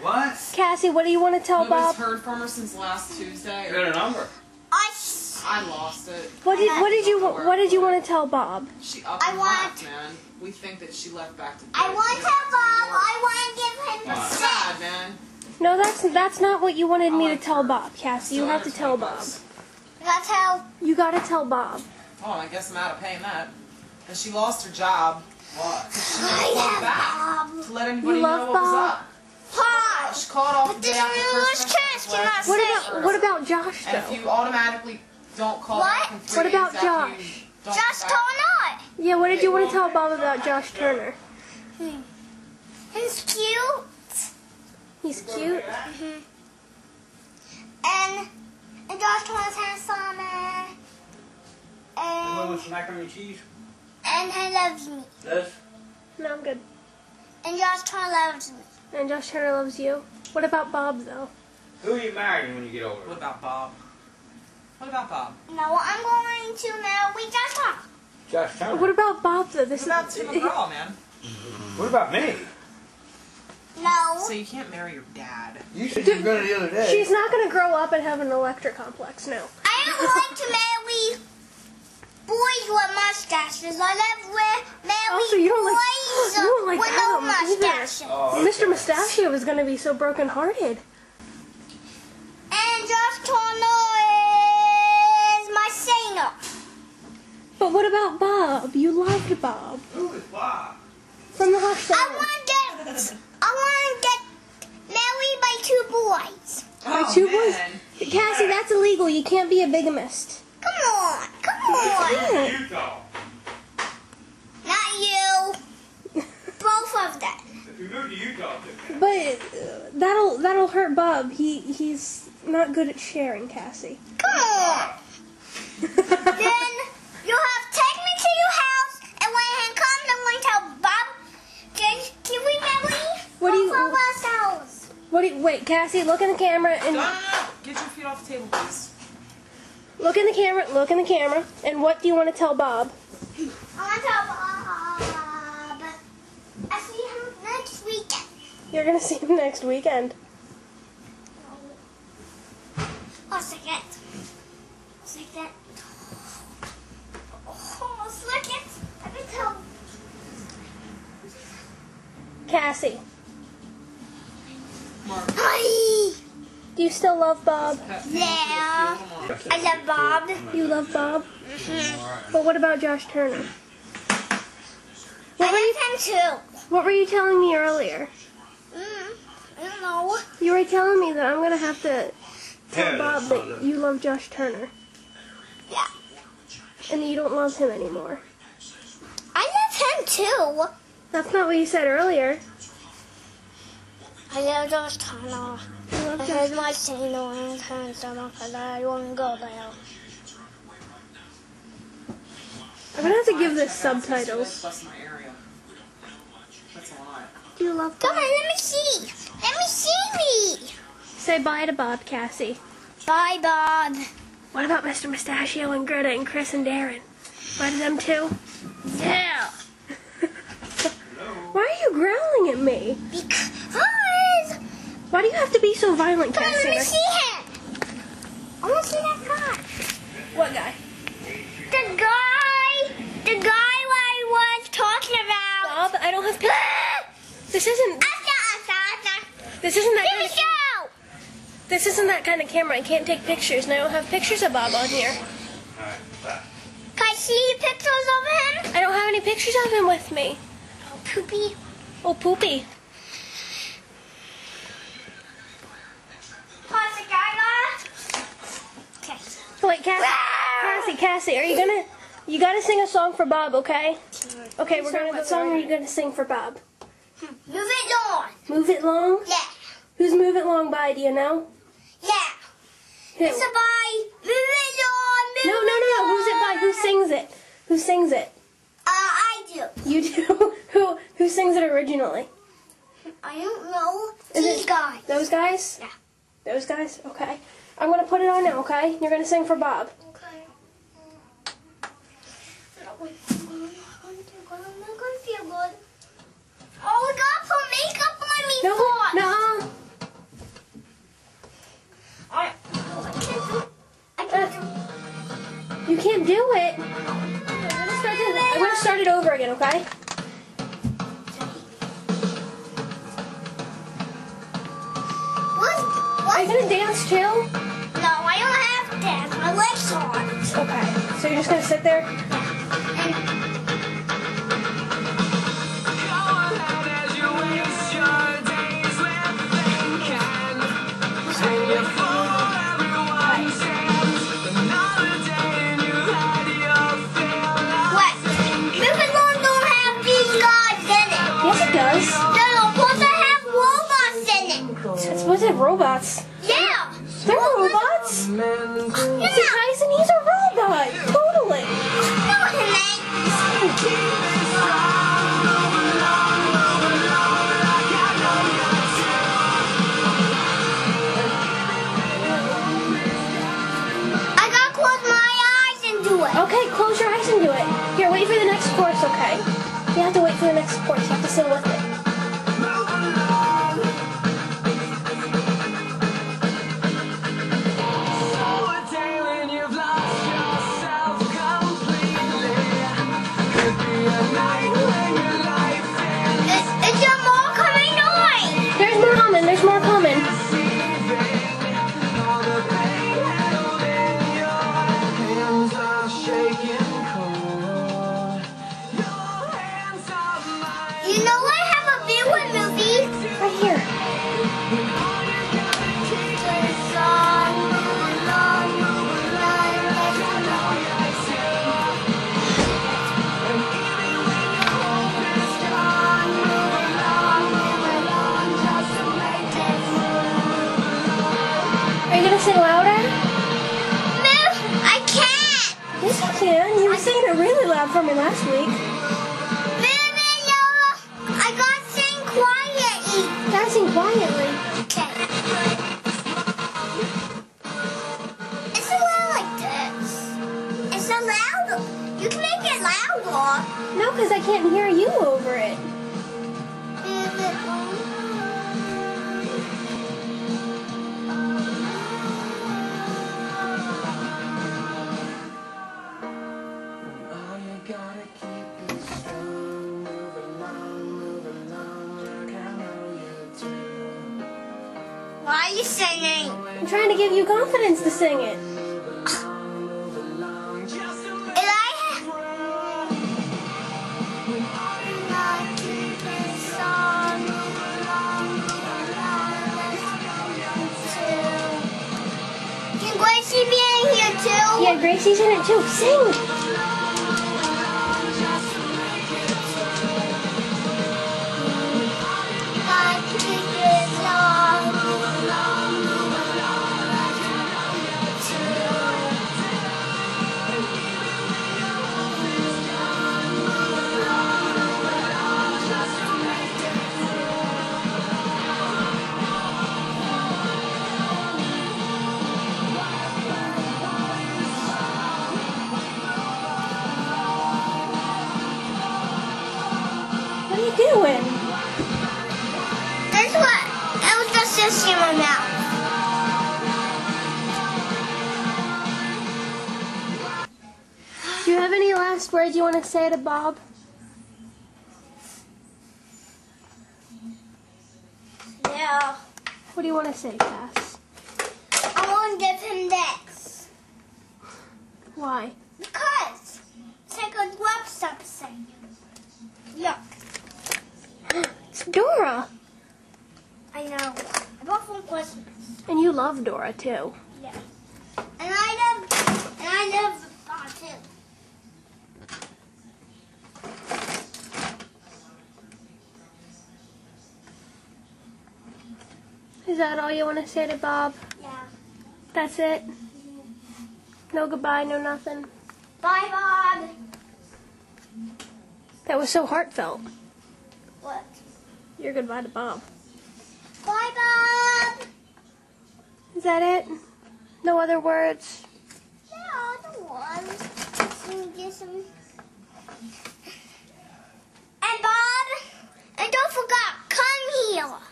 What? Cassie, what do you want to tell Bob? Nobody's heard from her since last Tuesday. You got a number? I lost it. What did you want to tell Bob? She up and left, man. We think that she left back to. I want to tell Bob. I want to give him the That's sad, man. No, that's not what you wanted me to tell Bob, Cassie. You have to tell Bob. You gotta tell Bob. Oh, I guess I'm out of paying that. And she lost her job. What? She never called back to let anybody You know love what was Bob? up. She called off the day after Christmas. What about Josh And if though? you automatically don't call back in 3 What days about after Josh? you don't Just come back. Turner. Yeah, what did you want to tell Bob about Josh Turner? He's cute. He's cute. And Josh Turner's handsome. You want some macaroni and cheese? And he loves me. This? No, I'm good. And Josh Turner loves me. And Josh Turner loves you. What about Bob though? Who are you marrying when you get older? What about Bob? What about Bob? No, I'm going to marry Josh Turner. Josh Turner. What about Bob though? This What about Tim McGraw, man? What about me? No. So you can't marry your dad. You said you were going to the other day. She's not gonna grow up and have an electric complex. No. I don't like to marry boys with mustaches. I love marry So you don't like boys with no Adam either. mustaches. Oh, okay. Mr. Mustachio is gonna be so broken-hearted. And Josh Turner is my singer. But what about Bob? You loved Bob Who is Bob? from the hospital. I want to get married by 2 boys. By Oh, 2 man. boys. Cassie, that's illegal. You can't be a bigamist. Come on. Utah. Not you. Both of them. If you move to Utah, But that'll hurt Bob. He's not good at sharing, Cassie. Come on. Then you have to take me to your house, and when he comes, I'm going to tell Bob, can we marry What do you- both of ourselves? Wait, Cassie, look in the camera and No. Get your feet off the table, please. look in the camera. Look in the camera. And what do you want to tell Bob? I want to tell Bob. I see him next weekend. You're gonna see him next weekend. Oh, second. Second. Oh, second. I can tell. Cassie, Mark. Hi. do you still love Bob? Yeah. I love Bob. You love Bob? But what about Josh Turner? I love him too. What were you telling me earlier? I don't know. You were telling me that I'm gonna have to tell Bob that you love Josh Turner. Yeah. And you don't love him anymore. I love him too. That's not what you said earlier. I love Josh Turner. You love I Josh. heard my signal and handsome because I want to go there. I'm gonna have to give this subtitles. That's my area. That's a lot. Do you love Come Bob? on, let me see. Let me see me. Say bye to Bob, Cassie. Bye, Bob. What about Mr. Mustachio and Greta and Chris and Darren? Bye to them too? Yeah. Why are you growling at me? Because. Why do you have to be so violent, Come on, Cassie? let me see him. I want to see that guy. What guy? The guy I was talking about. Bob, I don't have pictures. This isn't that kind of, this isn't that kind of camera. I can't take pictures, and I don't have pictures of Bob on here. Can I see pictures of him? I don't have any pictures of him with me. Oh, poopy. Oh, poopy. Pause the camera. Okay. Wait, Cassie, are you gonna? You gotta sing a song for Bob, okay? Okay, we're gonna. What song are you gonna sing for Bob? Move it on. Move It Long. Yeah. Who's Move It Long by? Do you know? Yeah. Who? It's a by. Move it on. No. Who's it by? Who sings it? Who sings it? I do. You do. Who sings it originally? I don't know. Is These it guys. Those guys? Yeah. Those guys? Okay. I'm gonna put it on now, okay? You're gonna sing for Bob. Okay. I'm going to feel good. Oh, we got put makeup on me. No. okay? Are you gonna dance too? No, I don't have to dance. My legs are on. Okay. So you're just gonna sit there? What? Moving on don't have these guys in it. Yes, it does. They're supposed to have robots in it. It's supposed to have robots. Yeah. They're robots? See, Tyson, he's a robot. Totally. No, he ain't. I gotta close my eyes and do it. Okay, close your eyes and do it. Here, wait for the next chorus, okay? You have to wait for the next chorus. You have to sing with it. Is there more coming on? There's more coming. There's more coming. You know I have a viewing movie. Right here. Are you gonna sing louder? No, I can't. Yes, you can. You were singing it really loud for me last week. I gotta sing quietly. You gotta sing quietly. Okay. It's a loud like this. It's a loud. You can make it louder. No, because I can't hear you over it. Why are you singing? I'm trying to give you confidence to sing it. Can Gracie be in here too? Yeah, Gracie's in it too. Sing! What are you doing? That's what. I was just in my mouth. Do you have any last words you want to say to Bob? Yeah. What do you want to say, Cass? I want to give him this. Why? Because it's like a web something. Look. It's Dora. I know. I bought from Christmas. And you love Dora, too. Yeah. And I love Bob too. Is that all you want to say to Bob? Yeah. That's it? No goodbye, no nothing? Bye, Bob. That was so heartfelt. What? Your goodbye to Bob. Bye, Bob. Is that it? No other words? Yeah, the one. And Bob, and don't forget, come here.